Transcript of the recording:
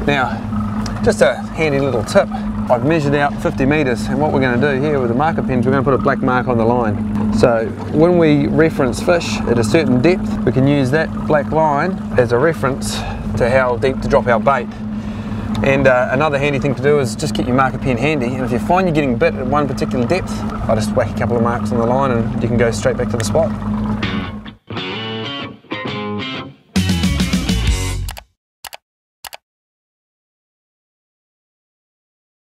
Now, just a handy little tip. I've measured out 50 metres, and what we're going to do here with the marker pens, we're going to put a black mark on the line. So when we reference fish at a certain depth, we can use that black line as a reference to how deep to drop our bait. And another handy thing to do is just get your marker pen handy, and if you find you're getting bit at one particular depth, I'll just whack a couple of marks on the line and you can go straight back to the spot.